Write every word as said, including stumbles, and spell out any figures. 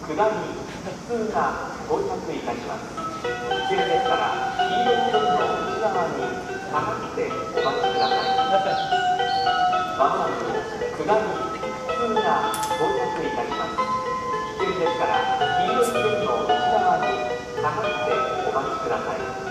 下り普通が到着いたします。危険ですから黄色い線の内側に下がってお待ちください。まもなく下り普通が到着いたします。危険ですから黄色い線の内側に下がってお待ちください。